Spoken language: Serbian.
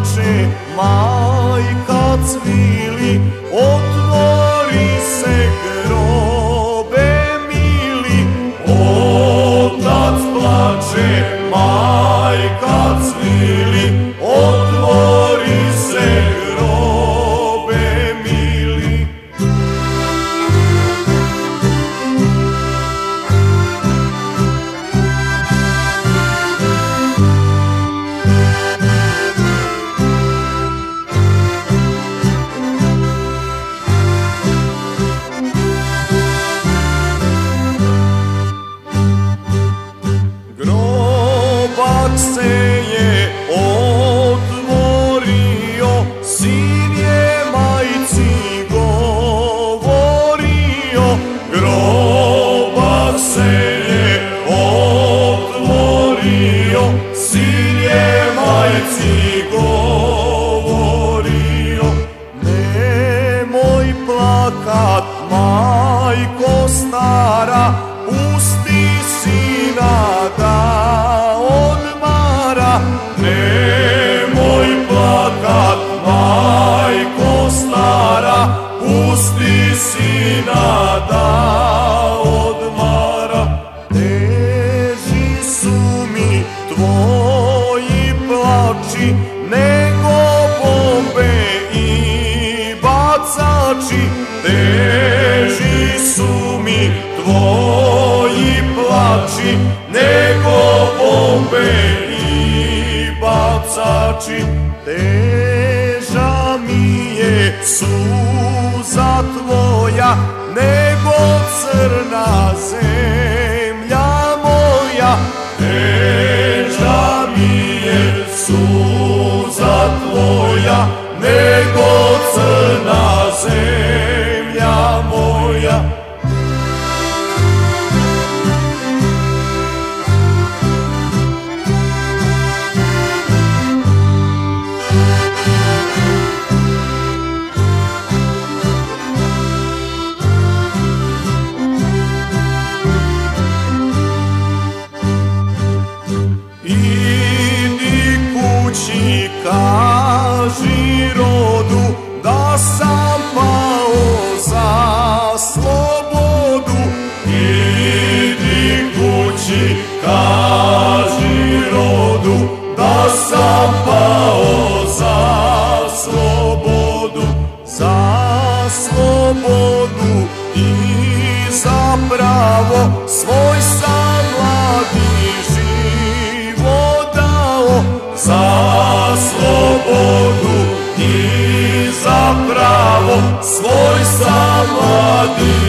plače, majka cvili, otvori se grobe mili. Otac plače, majka cvili, otvori se grobe mili. Grobak se je otvorio, sin je majci govorio. Grobak se je otvorio, sin je majci govorio. Nemoj plakat, majko stara, pusti sina da odmara. Nemoj plakat, majko stara, pusti sina da odmara. Teži su mi tvoji plači, nego bombe i bacači. Teži su mi tvoji plači, nego bombe i bacači. Teža mi je suza tvoja, nego crna zemlja moja. Teža mi je suza tvoja, nego crna zemlja moja. Idi kući, kaži rodu da sam pao za slobodu. Idi kući, kaži rodu da sam pao za slobodu. Za slobodu i za pravo svoj sam mladi život dao. Za slobodu i za pravo svoj sam mladi